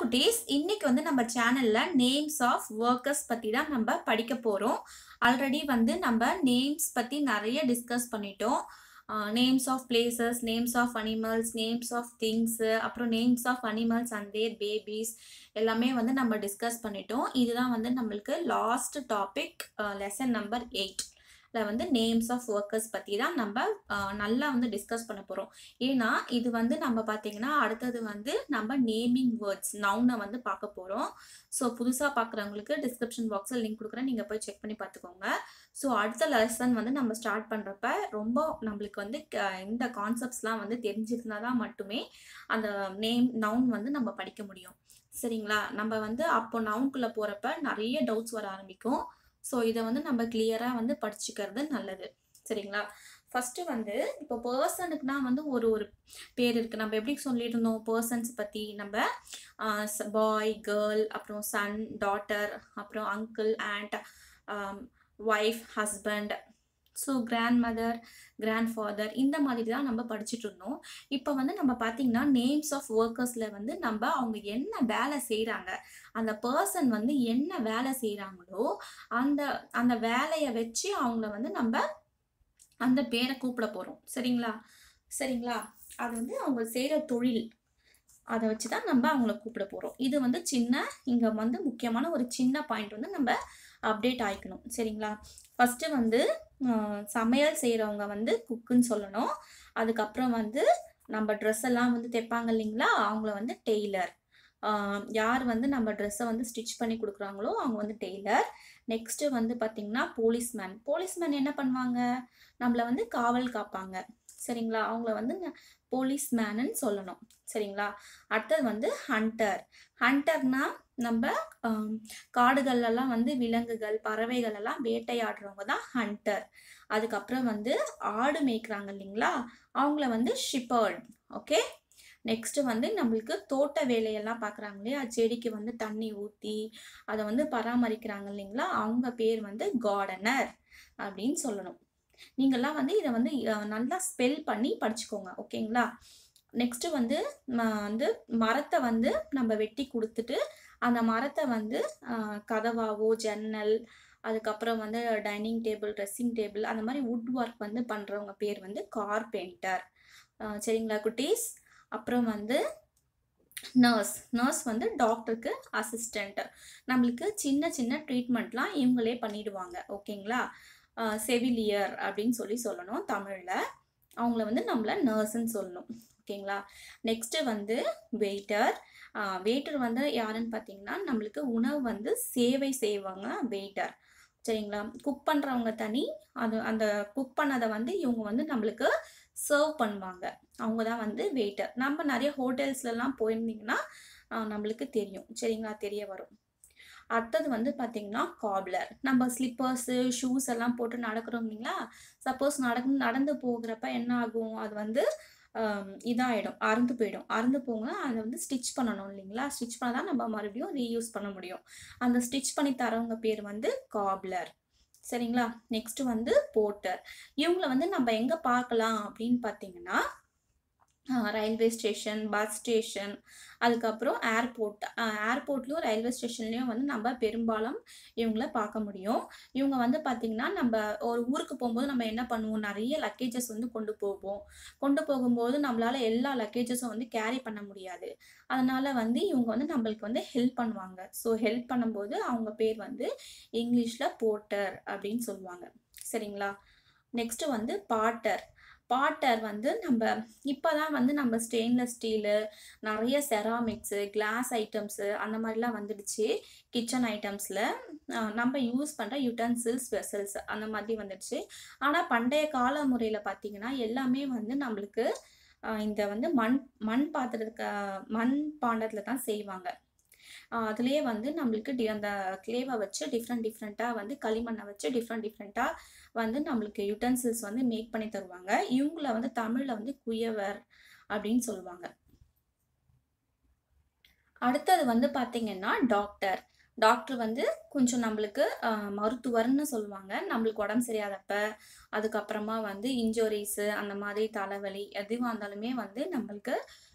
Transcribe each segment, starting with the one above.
குட்டீஸ், இன்னைக்கு வந்து நம்ம சேனல்ல நேம்ஸ் ஆஃப் ஒர்க்கர்ஸ் பத்தி தான் நம்ம படிக்க போறோம். ஆல்ரெடி வந்து நம்ம நேம்ஸ் பத்தி நெறைய டிஸ்கஸ் பண்ணிட்டோம். Names of places, names of animals, names of things, அப்புறம் names of animals and their babies எல்லாமே வந்து நம்ம டிஸ்கஸ் பண்ணிட்டோம். இதுதான் வந்து நம்மளுக்கு லாஸ்ட் டாபிக், லெசன் நம்பர் 8. வந்து நேம்ஸ் ஆஃப் ஒர்க்கர்ஸ் பத்தி தான் நம்ம நல்லா வந்து டிஸ்கஸ் பண்ண போறோம். ஏன்னா இது வந்து நம்ம பார்த்தீங்கன்னா அடுத்தது வந்து நம்ம நேமிங் வேர்ட்ஸ் நவுனை வந்து பார்க்க போறோம். ஸோ புதுசா பார்க்குறவங்களுக்கு டிஸ்கிரிப்ஷன் பாக்ஸில் லிங்க் கொடுக்குறேன், நீங்க போய் செக் பண்ணி பார்த்துக்கோங்க. ஸோ அடுத்த லெசன் வந்து நம்ம ஸ்டார்ட் பண்றப்ப ரொம்ப நம்மளுக்கு வந்து இந்த கான்செப்ட்ஸ்லாம் வந்து தெரிஞ்சிருந்தா தான் மட்டுமே அந்த நவுன் வந்து நம்ம படிக்க முடியும். சரிங்களா? நம்ம வந்து அப்போ நவுனுக்குள்ள போறப்ப நிறைய டவுட்ஸ் வர ஆரம்பிக்கும். ஸோ இதை வந்து நம்ம கிளியரா வந்து படிச்சுக்கிறது நல்லது. சரிங்களா? ஃபர்ஸ்ட் வந்து இப்போ பர்சனுக்குனா வந்து ஒரு ஒரு பேர் இருக்கு. நம்ம எப்படி சொல்லிட்டு இருந்தோம் பர்சன்ஸ் பத்தி? நம்ம பாய், கேர்ள், அப்புறம் சன், டாட்டர், அப்புறம் uncle, aunt, wife, husband, so grandmother, grandfather, இந்த மாதிரி தான் நம்ம படிச்சுட்டு இருந்தோம். இப்போ வந்து நம்ம பார்த்தீங்கன்னா நேம்ஸ் ஆஃப் ஒர்க்கர்ஸில் வந்து நம்ம அவங்க என்ன வேலை செய்கிறாங்க, அந்த பர்சன் வந்து என்ன வேலை செய்கிறாங்களோ அந்த அந்த வேலையை வச்சு அவங்கள வந்து நம்ம அந்த பேரை கூப்பிட போகிறோம். சரிங்களா? சரிங்களா? அது வந்து அவங்க செய்கிற தொழில், அதை வச்சு தான் நம்ம அவங்கள கூப்பிட போகிறோம். இது வந்து இங்கே வந்து முக்கியமான ஒரு சின்ன பாயிண்ட் வந்து நம்ம அப்டேட் ஆயிக்கணும். சரிங்களா? ஃபஸ்ட்டு வந்து சமையல் செய்கிறவங்க வந்து குக்குன்னு சொல்லணும். அதுக்கப்புறம் வந்து நம்ம ட்ரெஸ் எல்லாம் வந்து தைப்பாங்க இல்லைங்களா, அவங்கள வந்து டெய்லர். யார் வந்து நம்ம ட்ரெஸ்ஸை வந்து ஸ்டிச் பண்ணி கொடுக்குறாங்களோ அவங்க வந்து டெய்லர். நெக்ஸ்ட்டு வந்து பார்த்திங்கன்னா போலீஸ்மேன். போலீஸ்மேன் என்ன பண்ணுவாங்க, நம்மளை வந்து காவல் காப்பாங்க. சரிங்களா? அவங்கள வந்து போலீஸ்மேனுன்னு சொல்லணும். சரிங்களா? அடுத்தது வந்து ஹண்டர். ஹண்டர்னா நம்ம காடுகள்லாம் வந்து விலங்குகள், பறவைகள் எல்லாம் வேட்டையாடுறவங்க தான் ஹண்டர். அதுக்கப்புறம் வந்து ஆடு மேய்க்கிறாங்க இல்லைங்களா, அவங்கள வந்து ஷிப்பர்ட். ஓகே. நெக்ஸ்ட் வந்து நம்மளுக்கு தோட்ட வேலையெல்லாம் பார்க்குறாங்க இல்லையா, செடிக்கு வந்து தண்ணி ஊற்றி அதை வந்து பராமரிக்கிறாங்க இல்லைங்களா, அவங்க பேர் வந்து கார்டனர் அப்படின்னு சொல்லணும். நீங்கள்லாம் வந்து இதை வந்து நல்லா ஸ்பெல் பண்ணி படிச்சுக்கோங்க. ஓகேங்களா? நெக்ஸ்ட்டு வந்து மரத்தை வந்து நம்ம வெட்டி கொடுத்துட்டு அந்த மரத்தை வந்து கதவாவோ, ஜன்னல், அதுக்கப்புறம் வந்து டைனிங் டேபிள், ட்ரெஸ்ஸிங் டேபிள், அந்த மாதிரி வுட் ஒர்க் வந்து பண்ணுறவங்க பேர் வந்து கார்பெண்டர். சரிங்களா குட்டீஸ்? அப்புறம் வந்து நர்ஸ். நர்ஸ் வந்து டாக்டருக்கு அசிஸ்டண்ட். நம்மளுக்கு சின்ன சின்ன ட்ரீட்மெண்ட்லாம் இவங்களே பண்ணிடுவாங்க. ஓகேங்களா? செவிலியர் அப்படின்னு சொல்லணும் தமிழில். அவங்கள வந்து நம்மள நர்ஸ்ன்னு சொல்லணும். ஓகேங்களா? நெக்ஸ்ட்டு வந்து வெயிட்டர். வெயிட்டர் வந்து யாருன்னு பார்த்தீங்கன்னா நம்மளுக்கு உணவு வந்து சேவை செய்வாங்க வெயிட்டர். சரிங்களா? குக் பண்ணுறவங்க தனி, அந்த குக் பண்ணதை வந்து இவங்க வந்து நம்மளுக்கு சர்வ் பண்ணுவாங்க. அவங்க தான் வந்து வெயிட்டர். நம்ம நிறைய ஹோட்டல்ஸ்லாம் போயிருந்தீங்கன்னா நம்மளுக்கு தெரியும். சரிங்களா? தெரிய வரும். அடுத்தது வந்து பார்த்தீங்கன்னா காப்லர். நம்ம ஸ்லிப்பர்ஸு, ஷூஸ் எல்லாம் போட்டு நடக்கிறோம் இல்லைங்களா, சப்போஸ் நடந்து போகிறப்ப என்ன ஆகும், அது வந்து இதாகிடும், அறுந்து போயிடும். அறுந்து போங்க, அதை வந்து ஸ்டிச் பண்ணணும் இல்லைங்களா, ஸ்டிச் பண்ண தான் நம்ம மறுபடியும் ரீயூஸ் பண்ண முடியும். அந்த ஸ்டிச் பண்ணி தரவங்க பேர் வந்து காப்லர். சரிங்களா? நெக்ஸ்ட் வந்து போர்ட்டர். இவங்களை வந்து நம்ம எங்கே பார்க்கலாம் அப்படின்னு பார்த்தீங்கன்னா ரயில்வே ஸ்டேஷன், பஸ் ஸ்டேஷன், அதுக்கப்புறம் ஏர்போர்ட்லேயும் ரயில்வே ஸ்டேஷன்லேயும் வந்து நம்ம பெரும்பாலும் இவங்கள பார்க்க முடியும். இவங்க வந்து பார்த்திங்கன்னா நம்ம ஒரு ஊருக்கு போகும்போது நம்ம என்ன பண்ணுவோம், நிறைய லக்கேஜஸ் வந்து கொண்டு போகும்போது நம்மளால் எல்லா லக்கேஜஸும் வந்து கேரி பண்ண முடியாது. அதனால் வந்து இவங்க வந்து நம்மளுக்கு வந்து ஹெல்ப் பண்ணுவாங்க. ஸோ ஹெல்ப் பண்ணும்போது அவங்க பேர் வந்து இங்கிலீஷில் போர்ட்டர் அப்படின்னு சொல்லுவாங்க. சரிங்களா? நெக்ஸ்ட்டு வந்து பாட்டர் வந்து நம்ம இப்போ தான் வந்து நம்ம ஸ்டெயின்லெஸ் ஸ்டீலு, நிறைய செராமிக்ஸு, கிளாஸ் ஐட்டம்ஸு, அந்த மாதிரிலாம் வந்துடுச்சு. கிச்சன் ஐட்டம்ஸில் நம்ம யூஸ் பண்ணுற யுட்டென்சில்ஸ், வெசல்ஸ் அந்த மாதிரி வந்துடுச்சு. ஆனால் பண்டைய கால முறையில் பார்த்திங்கன்னா எல்லாமே வந்து நம்மளுக்கு இந்த வந்து மண் பாண்டத்தில் தான் செய்வாங்க. அதுலேயே வந்து நம்மளுக்கு அந்த கிளேவை வச்சு டிஃப்ரெண்ட்டாக வந்து களிமண்ணை வச்சு டிஃப்ரெண்ட்டாக வந்து நம்மளுக்கு யுட்டென்சில்ஸ் வந்து மேக் பண்ணி தருவாங்க. இவங்கள வந்து தமிழில் வந்து குயவர் அப்படின்னு சொல்லுவாங்க. அடுத்தது வந்து பார்த்தீங்கன்னா டாக்டர் வந்து கொஞ்சம் நம்மளுக்கு மருத்துவர்னு சொல்லுவாங்க. நம்மளுக்கு உடம்பு சரியாதப்ப, அதுக்கப்புறமா வந்து இன்ஜுரிஸு, அந்த மாதிரி தலைவலி எதுவாக இருந்தாலுமே வந்து நம்மளுக்கு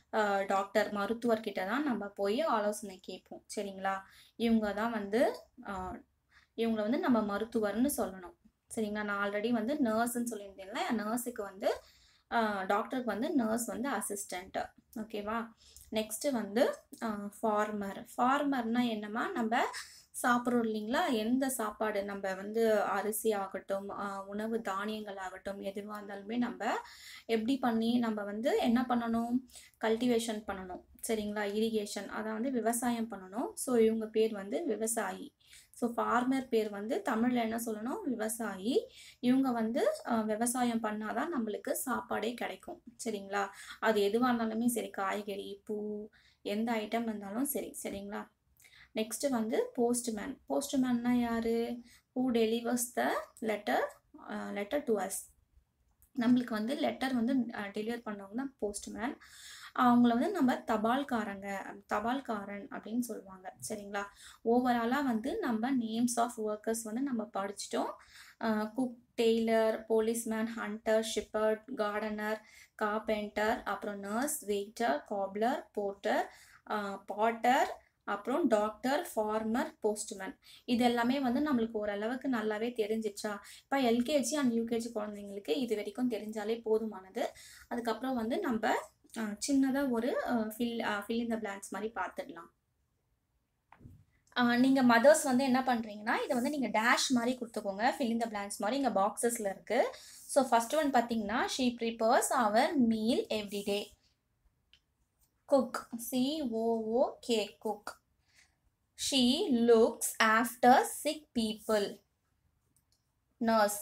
டாக்டர் மருத்துவர்கிட்ட தான் நம்ம போய் ஆலோசனை கேட்போம். சரிங்களா? இவங்க தான் வந்து இவங்கள வந்து நம்ம மருத்துவர்னு சொல்லணும். சரிங்களா? நான் ஆல்ரெடி வந்து நர்ஸ்ன்னு சொல்லியிருந்தேன்ல, நர்ஸுக்கு வந்து டாக்டருக்கு வந்து நர்ஸ் வந்து அசிஸ்டண்ட். ஓகேவா? நெக்ஸ்ட்டு வந்து ஃபார்மர். ஃபார்மர்னா என்னம்மா, நம்ம சாப்பிட்றோம் இல்லைங்களா, எந்த சாப்பாடு நம்ம வந்து அரிசி ஆகட்டும், உணவு தானியங்கள் ஆகட்டும், எதுவாக இருந்தாலுமே நம்ம எப்படி பண்ணி நம்ம வந்து என்ன பண்ணணும், கல்டிவேஷன் பண்ணணும். சரிங்களா? இரிகேஷன், அதை வந்து விவசாயம் பண்ணணும். ஸோ இவங்க பேர் வந்து விவசாயி. ஸோ ஃபார்மர் பேர் வந்து தமிழில் என்ன சொல்லணும், விவசாயி. இவங்க வந்து விவசாயம் பண்ணாதான் நம்மளுக்கு சாப்பாடே கிடைக்கும். சரிங்களா? அது எதுவாக இருந்தாலுமே சரி, காய்கறி, பூ, எந்த ஐட்டம் இருந்தாலும் சரி. சரிங்களா? நெக்ஸ்ட் வந்து போஸ்ட்மேன். போஸ்ட்மேன்னா யாரு? Who delivers the letter to us. நம்மளுக்கு வந்து லெட்டர் வந்து டெலிவர் பண்ணவங்க தான் போஸ்ட்மேன். அவங்கள வந்து நம்ம தபால்காரன் அப்படின்னு சொல்லுவாங்க. சரிங்களா? ஓவராலாக வந்து நம்ம நேம்ஸ் ஆஃப் ஒர்க்கர்ஸ் வந்து நம்ம படிச்சிட்டோம். Cook, tailor, policeman, hunter, shepherd, gardener, carpenter, அப்புறம் nurse, waiter, cobbler, porter, potter, அப்புறம் டாக்டர், ஃபார்மர், போஸ்ட்மேன். இது எல்லாமே வந்து நம்மளுக்கு ஓரளவுக்கு நல்லாவே தெரிஞ்சிச்சா? இப்போ எல்கேஜி அண்ட் யூகேஜி குழந்தைங்களுக்கு இது வரைக்கும் தெரிஞ்சாலே போதுமானது. அதுக்கப்புறம் வந்து நம்ம சின்னதாக ஒரு ஃபில் இன் த பிளாங்க்ஸ் மாதிரி பார்த்துடலாம். நீங்கள் மதர்ஸ் வந்து என்ன பண்ணுறீங்கன்னா, இதை வந்து நீங்கள் டேஷ் மாதிரி கொடுத்துக்கோங்க. ஃபில் இன் த பிளாங்க்ஸ் மாதிரி இங்கே பாக்ஸஸில் இருக்குது. ஸோ ஃபர்ஸ்ட் ஒன் பார்த்தீங்கன்னா, she prepares our meal everyday. cook, COOK, cook. She looks after sick people. Nurse,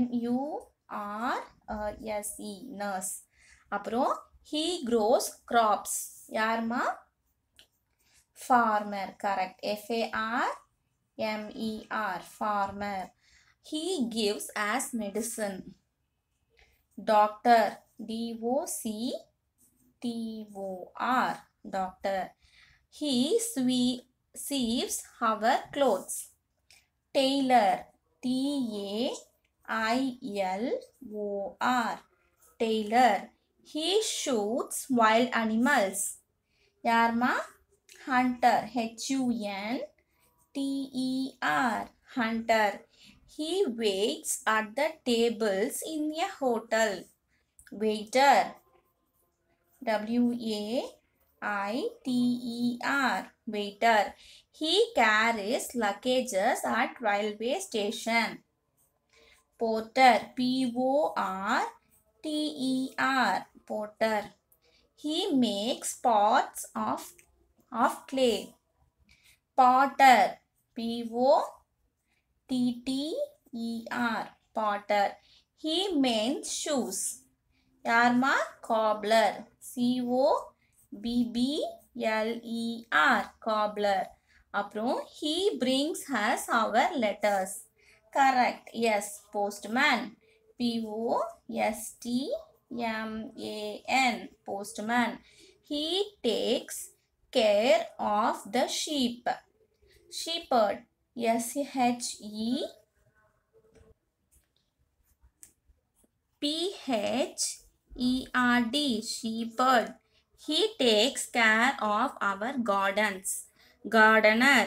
NURSE, nurse. அப்புறம் he grows crops. யாருமா? farmer. correct. FARMER, farmer. He gives as medicine. doctor, DOCTOR, doctor. He sieves our clothes. tailor, TAILOR, tailor. He shoots wild animals. யார்மா? hunter, HUNTER, hunter. He waits at the tables in a hotel. waiter, WAITER, waiter. He carries luggages at railway station. porter, PORTER, porter. He makes pots of clay. potter, POTTER, potter. He mends shoes. யார்மா? cobbler, COBBLER, cobbler. அப்புறம் he brings us our letters. correct. yes. postman, POSTMAN, postman. He takes care of the sheep. shepherd, SHEPHERD, shepherd. He takes care of our gardens. gardener,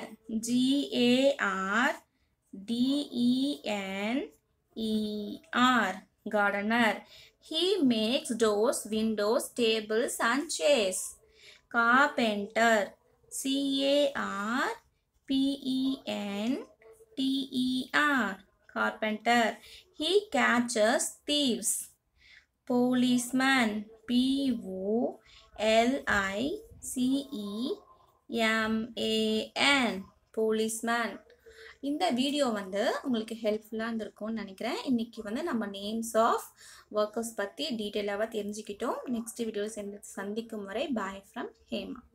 GARDENER, gardener. He makes doors, windows, tables and chairs. carpenter, CARPENTER, carpenter. He catches thieves. policeman, POLICEMAN, policeman. இந்த video வந்து உங்களுக்கு ஹெல்ப்ஃபுல்லாக இருந்திருக்கும்னு நினைக்கிறேன். இன்றைக்கி வந்து நம்ம names of workers பற்றி டீட்டெயிலாக தெரிஞ்சுக்கிட்டோம். நெக்ஸ்ட் வீடியோவில் சந்திக்கும் வரை பாய் ஃப்ரம் ஹேமா.